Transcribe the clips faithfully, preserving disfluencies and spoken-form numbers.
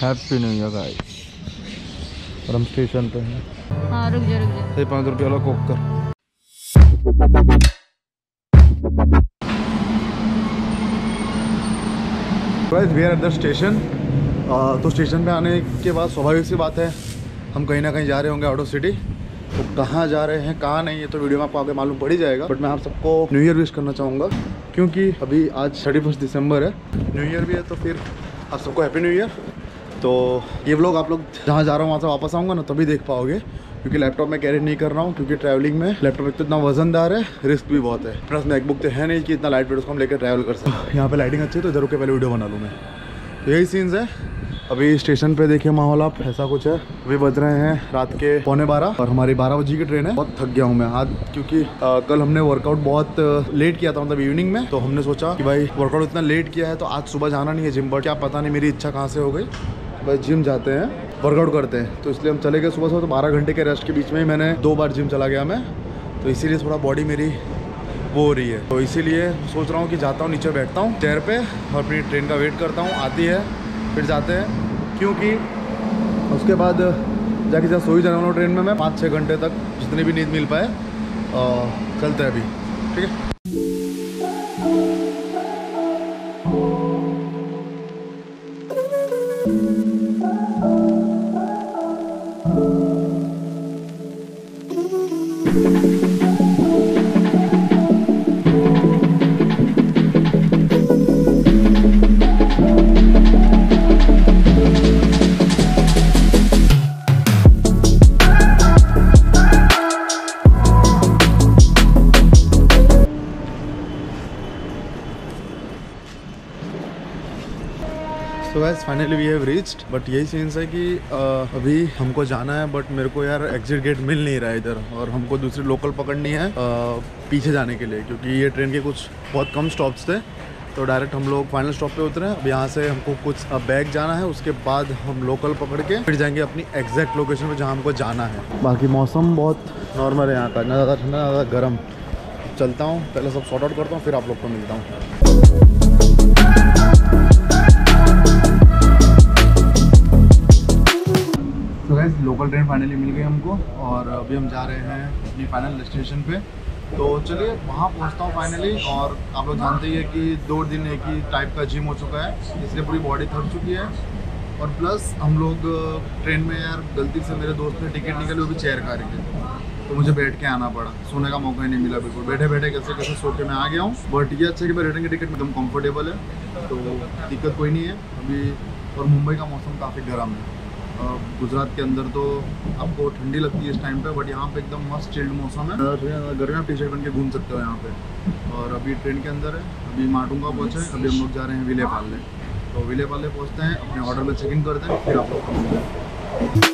Happy new year guys. और हम station पे हैं। हाँ रुक जा रुक जा। ये पाँच रुपये वाला कोक कर। Guys we are at the station. तो स्टेशन पे आने के बाद स्वाभाविक सी बात है हम कहीं ना कहीं जा रहे होंगे आउट ऑफ सिटी। तो कहाँ जा रहे हैं कहाँ नहीं, ये तो वीडियो में आपको आगे मालूम पड़ ही जाएगा। बट मैं आप सबको न्यू ईयर विश करना चाहूँगा, क्योंकि अभी आज थर्टी फर्स्ट दिसंबर है, न्यू ईयर भी है। तो फिर आप सबको हैप्पी न्यू ईयर। तो ये व्लॉग आप लोग जहाँ जा रहा हूँ वहाँ से वापस आऊँगा ना तभी देख पाओगे, क्योंकि लैपटॉप में कैरी नहीं कर रहा हूँ, क्योंकि ट्रैवलिंग में लैपटॉप एक तो इतना वजनदार है, रिस्क भी बहुत है। प्लस मैकबुक तो है नहीं कि इतना लाइट वेट उसको हम लेकर ट्रैवल कर सकते। यहाँ पे लाइटिंग अच्छी है तो इधर के पहले वीडियो बना लूँ मैं। तो यही सीन्स है। अभी स्टेशन पे देखिए माहौल आप, ऐसा कुछ है। अभी बज रहे हैं रात के पौने बारह और हमारी बारह बजे की ट्रेन है। बहुत थक गया हूँ मैं आज, क्योंकि आ, कल हमने वर्कआउट बहुत लेट किया था, मतलब इवनिंग में। तो हमने सोचा कि भाई वर्कआउट इतना लेट किया है तो आज सुबह जाना नहीं है जिम, बट क्या पता नहीं मेरी इच्छा कहाँ से हो गई। भाई जिम जाते हैं, वर्कआउट करते हैं, तो इसलिए हम चले गए सुबह सुबह। तो बारह घंटे के रेस्ट के बीच में ही मैंने दो बार जिम चला गया मैं, तो इसीलिए थोड़ा बॉडी मेरी वो हो रही है। तो इसीलिए सोच रहा हूँ कि जाता हूँ नीचे बैठता हूँ चेयर पे और अपनी ट्रेन का वेट करता हूँ, आती है फिर जाते हैं, क्योंकि उसके बाद जाके जहाँ सोई जाने वाला ट्रेन में मैं पाँच छः घंटे तक जितनी भी नींद मिल पाए चलते हैं अभी, ठीक है। तो guys finally we have reached. But यही सीन्स है कि आ, अभी हमको जाना है, बट मेरे को यार एग्जिट गेट मिल नहीं रहा है इधर, और हमको दूसरी लोकल पकड़नी है आ, पीछे जाने के लिए, क्योंकि ये ट्रेन के कुछ बहुत कम स्टॉप्स थे। तो डायरेक्ट हम लोग फाइनल स्टॉप पे उतरे। अब यहाँ से हमको कुछ बैग जाना है, उसके बाद हम लोकल पकड़ के फिर जाएंगे अपनी एग्जैक्ट लोकेशन पे जहाँ हमको जाना है। बाकी मौसम बहुत नॉर्मल है यहाँ का, ना ज़्यादा ठंडा ना ज़्यादा गर्म। चलता हूँ, पहले सब सॉर्ट आउट करता हूँ, फिर आप लोग को मिलता हूँ। तो गाइस लोकल ट्रेन फाइनली मिल गई हमको, और अभी हम जा रहे हैं अपनी फाइनल डेस्टिनेशन पे। तो चलिए वहाँ पहुँचता हूँ फाइनली। और आप लोग जानते ही है कि दो दिन एक ही टाइप का जिम हो चुका है, इसलिए पूरी बॉडी थक चुकी है। और प्लस हम लोग ट्रेन में यार गलती से मेरे दोस्त ने टिकट निकाली, वो भी चेयर कार की, तो मुझे बैठ के आना पड़ा, सोने का मौका ही नहीं मिला बिल्कुल। बैठे बैठे कैसे कैसे सो के मैं आ गया हूँ। बट ये अच्छा कि मैं रिटर्न की टिकट एकदम कंफर्टेबल है, तो दिक्कत कोई नहीं है अभी। और मुंबई का मौसम काफ़ी गर्म है। गुजरात के अंदर तो आपको ठंडी लगती है इस टाइम पे, बट यहाँ पे एकदम मस्त चिल्ड मौसम है। गर्मी में टी शर्ट पहन के घूम सकते हो यहाँ पे। और अभी ट्रेन के अंदर है, अभी माटुंगा पहुँचे, अभी हम लोग जा रहे हैं विले पाले। तो विले पाले पहुँचते हैं, अपने ऑर्डर में चेक इन करते हैं, फिर आप लोग को मिलते हैं।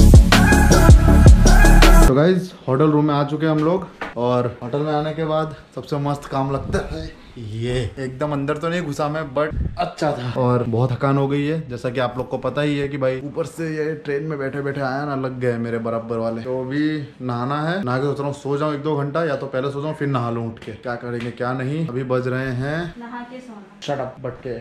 तो गाइज होटल रूम में आ चुके हैं हम लोग, और होटल में आने के बाद सबसे मस्त काम लगता है ये। एकदम अंदर तो नहीं घुसा मैं, बट अच्छा था। और बहुत थकान हो गई है, जैसा कि आप लोग को पता ही है कि भाई ऊपर से ये ट्रेन में बैठे बैठे आया ना, लग गए मेरे बराबर वाले। तो अभी नहाना है, नहा के सोच रहा हूँ सो जाऊँ एक दो घंटा, या तो पहले सो जाऊँ फिर नहा लूँ उठ के। क्या करेंगे क्या नहीं। अभी बज रहे हैं नहा के सोना। शट अप बट के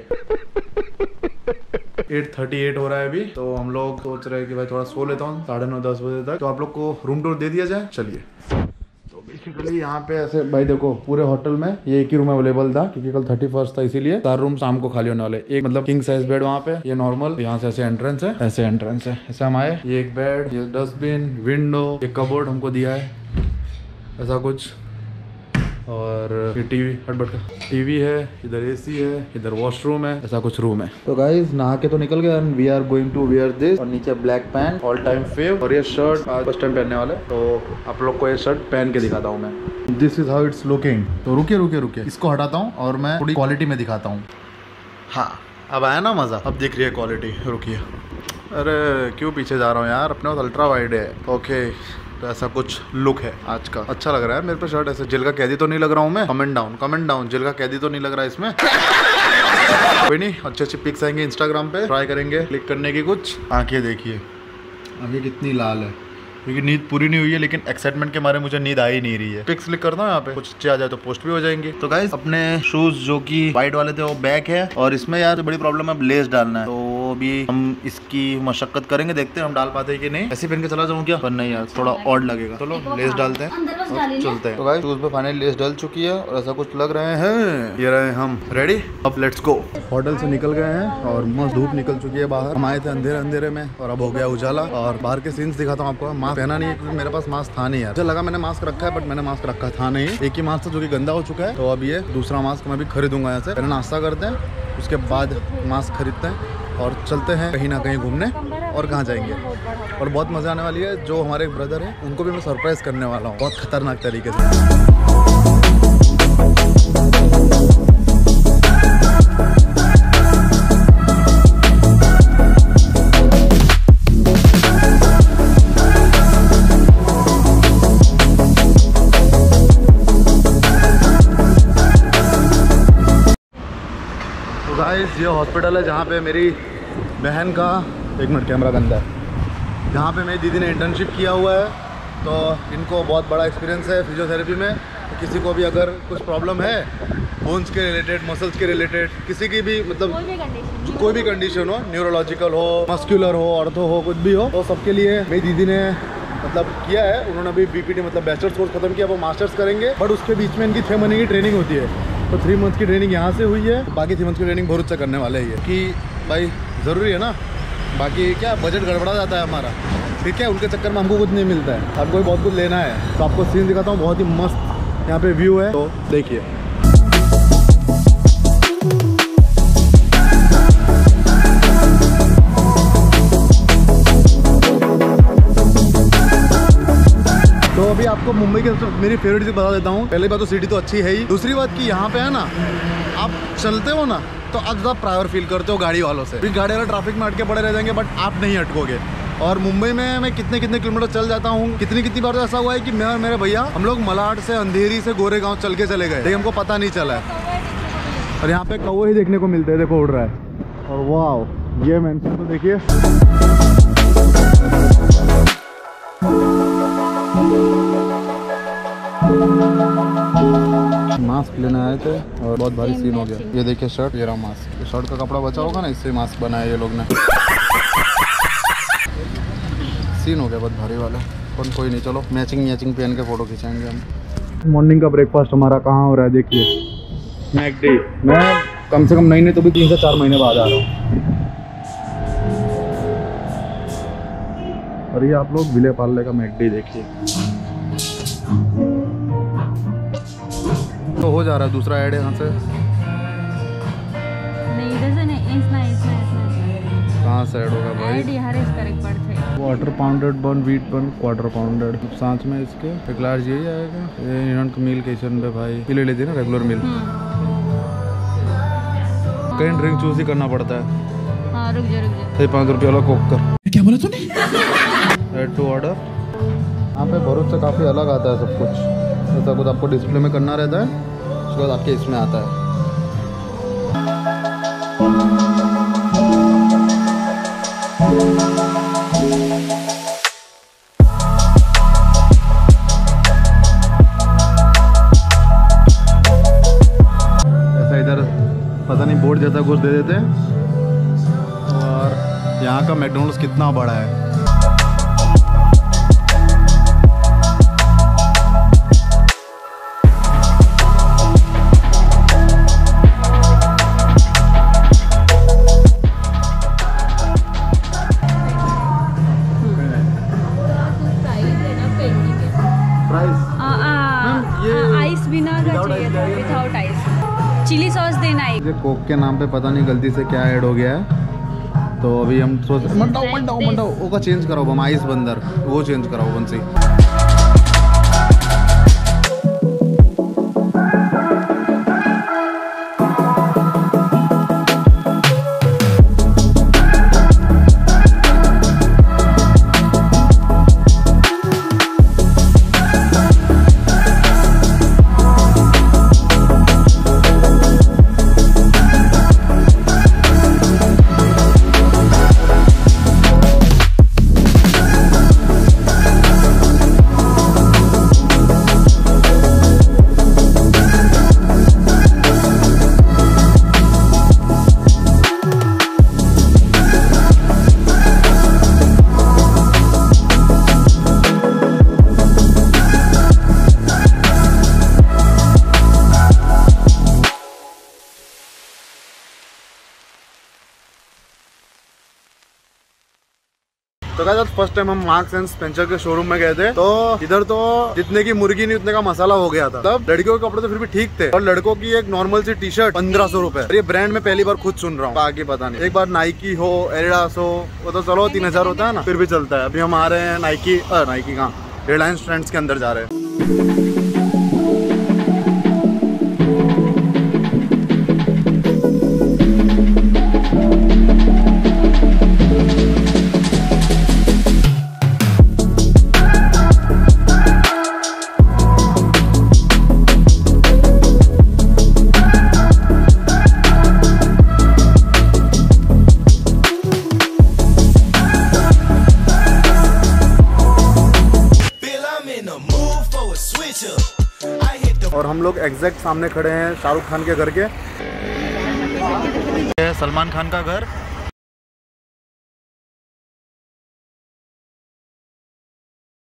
एट थर्टी एट हो रहा है अभी। तो हम लोग सोच रहे हैं कि भाई थोड़ा सो लेता हूँ साढ़े नौ दस बजे तक। तो आप लोग को रूम टूर दे दिया जाए, चलिए। तो बेसिकली यहाँ पे ऐसे भाई देखो, पूरे होटल में ये एक ही रूम अवेलेबल था, क्योंकि कल थर्टी फर्स्ट था, इसीलिए चार रूम शाम को खाली होने वाले। एक मतलब किंग साइज बेड वहाँ पे, ये नॉर्मल, यहाँ से ऐसे एंट्रेंस है, ऐसे एंट्रेंस है, ऐसे हम आए। ये एक बेड, ये डस्टबिन, विंडो, ये कबोर्ड हमको दिया है, ऐसा कुछ। और ये टीवी हटबट का टीवी है, इधर एसी है, इधर वॉशरूम है, ऐसा कुछ रूम है। तो गाइस नहा के तो निकल गए, and we are going to wear this. और नीचे black pant, all time fave, और ये शर्ट आज फर्स्ट टाइम पहनने वाले। तो आप लोग को ये शर्ट पहन के दिखाता हूँ मैं। This is how it's looking. तो रुकिए रुकिए रुकिए, इसको हटाता हूँ और मैं थोड़ी क्वालिटी में दिखाता हूँ। हाँ अब आया ना मजा, अब दिख रही है क्वालिटी। रुकिए, अरे क्यों पीछे जा रहा हूँ यार, अपने पास अल्ट्रा वाइड है। ओके तो ऐसा कुछ लुक है आज का। अच्छा लग रहा है मेरे पे शर्ट। ऐसे जेल का कैदी तो नहीं लग रहा हूँ मैं। कमेंट डाउन कमेंट डाउन, जेल का कैदी तो नहीं लग रहा है इसमें। कोई नहीं, अच्छे अच्छे पिक्स आएंगे इंस्टाग्राम पे, ट्राई करेंगे क्लिक करने की कुछ। आंखें देखिए अभी कितनी लाल है, क्योंकि नींद पूरी नहीं हुई है, लेकिन एक्साइटमेंट के मारे मुझे नींद आ ही नहीं रही है। पिक्स क्लिक करता हूँ यहाँ पे, कुछ अच्छे आ जाए तो पोस्ट भी हो जाएंगे। तो गाइस अपने शूज जो कि वाइट वाले थे वो बैक है, और इसमें यार बड़ी प्रॉब्लम है, लेस डालना है। तो अभी हम इसकी मशक्कत करेंगे, देखते हैं हम डाल पाते हैं कि नहीं। ऐसे पहन के चला जाऊँ क्या? पर नहीं यार, थोड़ा ऑड लगेगा। चलो लेस डालते हैं और चलते हैं। तो गाइस शूज पे फाइनली लेस डल चुकी है और ऐसा कुछ लग रहे हैं। ये रहे हम रेडी, अब लेट्स गो। होटल से निकल गए हैं और मस्त धूप निकल चुकी है बाहर। हम आए थे अंधेरे अंधेरे में और अब हो गया उजाला। और बाहर के सीन्स दिखाता हूँ आपको। मास्क पहना नहीं है क्योंकि मेरे पास मास्क था नहीं यार। मुझे लगा मैंने मास्क रखा है बट मैंने मास्क रखा था नहीं। एक ही मास्क था जो कि गंदा हो चुका है, तो अब ये दूसरा मास्क मैं भी खरीदूंगा यहाँ से। पहले नाश्ता करते हैं, उसके बाद मास्क खरीदते हैं और चलते हैं कहीं ना कहीं घूमने। और कहाँ जाएंगे और बहुत मज़ा आने वाली है। जो हमारे ब्रदर है उनको भी मैं सरप्राइज करने वाला हूँ बहुत खतरनाक तरीके से। गाइस ये हॉस्पिटल है जहाँ पे मेरी बहन का, एक मिनट कैमरा गंदा है, जहाँ पे मेरी दीदी ने इंटर्नशिप किया हुआ है। तो इनको बहुत बड़ा एक्सपीरियंस है फिजियोथेरेपी में। तो किसी को भी अगर कुछ प्रॉब्लम है बोन्स के रिलेटेड, मसल्स के रिलेटेड, किसी की भी मतलब कोई भी कंडीशन हो, न्यूरोलॉजिकल हो, मस्कुलर हो, ऑर्थो हो, कुछ भी हो, तो सबके लिए मेरी दीदी ने मतलब किया है। उन्होंने अभी बीपीटी मतलब बैचलर्स कोर्स खत्म किया, वो मास्टर्स करेंगे। बट उसके बीच में इनकी छः महीने की ट्रेनिंग होती है। तो थ्री मंथ की ट्रेनिंग यहाँ से हुई है, बाकी थ्री मंथ की ट्रेनिंग बहुत अच्छा करने वाले ही है कि भाई ज़रूरी है ना। बाकी क्या बजट गड़बड़ा जाता है हमारा, ठीक है। उनके चक्कर में हमको कुछ नहीं मिलता है, आपको भी बहुत कुछ लेना है। तो आपको सीन दिखाता हूँ, बहुत ही मस्त यहाँ पे व्यू है, तो देखिए। तो अभी आपको मुंबई की मेरी फेवरेट चीज़ बता देता हूँ। पहली बात तो सिटी तो अच्छी है ही, दूसरी बात कि यहाँ पे है ना, आप चलते हो ना तो आप ज़्यादा प्राइवेट फील करते हो गाड़ी वालों से। गाड़ी वाले ट्रैफिक में अटके पड़े रह जाएंगे बट आप नहीं अटकोगे। और मुंबई में मैं कितने कितने किलोमीटर चल जाता हूँ। कितनी कितनी बार तो ऐसा हुआ है कि मैं और मेरे भैया हम लोग मलाड से अंधेरी से गोरेगांव चल के चले गए, लेकिन हमको पता नहीं चला है। और यहाँ पे कौवे ही देखने को मिलते हैं, देखो उड़ रहा है। और वाह ये मेंशन तो देखिए। मास्क लेने आए थे और बहुत भारी सीन हो गया। ये देखिए शर्ट, ये रहा मास्क। ये शर्ट का कपड़ा बचा होगा ना, इससे मास्क बनाया ये लोग ने। सीन हो गया बहुत भारी वाला। पर कोई नहीं, चलो मैचिंग मैचिंग पहन के फोटो खिंचाएंगे हम। मॉर्निंग का ब्रेकफास्ट हमारा कहाँ हो रहा है देखिए, मैकडी। मैं कम से कम नहीं नहीं तो भी तीन से चार महीने बाद आ रहा हूँ। और ये आप लोग विले पार्ले का मैकडी देखिए। तो हो जा रहा है दूसरा ऐड यहाँ से। नहीं इधर से नहीं, इसना इसना इसना कहाँ से ऐड होगा भाई? ऐड यहाँ इस करेक्ट पड़ते हैं। Water pounded bun, wheat bun, quarter pounded. सांच में इसके एक लार्ज यही आएगा। ये इन्होंने मिल किचन पे भाई ये ले लेती है ना रेगुलर मिल। कहीं ड्रिंक चूज ही करना पड़ता है। हाँ रुक जा रुक जा। ये पाँच रुपये वाला कोक कर। क्या बोला तूने? Add to order. यहाँ पे भरोसे से काफ़ी अलग आता है सब कुछ। ऐसा कुछ आपको डिस्प्ले में करना रहता है, उसके बाद आपके इसमें आता है। ऐसा इधर पता नहीं बोर्ड जैसा कुछ दे देते हैं। और यहाँ का मैकडॉनल्ड्स कितना बड़ा है। चिली सॉस देना है। मुझे कोक के नाम पे पता नहीं गलती से क्या ऐड हो गया है, तो अभी हम सोच मंडाओ मंडाओ मंडाओ वो का चेंज कराओ, हम आइस बंदर वो चेंज कराओ बंसी। तो क्या फर्स्ट टाइम हम मार्क्स एंड स्पेंसर के शोरूम में गए थे, तो इधर तो जितने की मुर्गी नहीं उतने का मसाला हो गया था। तब लड़कियों के कपड़े तो फिर भी ठीक थे, और लड़कों की एक नॉर्मल सी टी शर्ट पंद्रह सौ रुपए। ये ब्रांड में पहली बार खुद सुन रहा हूँ, आगे पता नहीं। एक बार नाइकी हो, एडिडास हो, वो तो चलो तीन हजार होता है ना, फिर भी चलता है। अभी हम आ रहे हैं नाइकी नाइकी कहाँ रिलायंस ट्रेंड्स के अंदर जा रहे हैं। और हम लोग एग्जैक्ट सामने खड़े हैं शाहरुख खान के घर के। सलमान खान का घर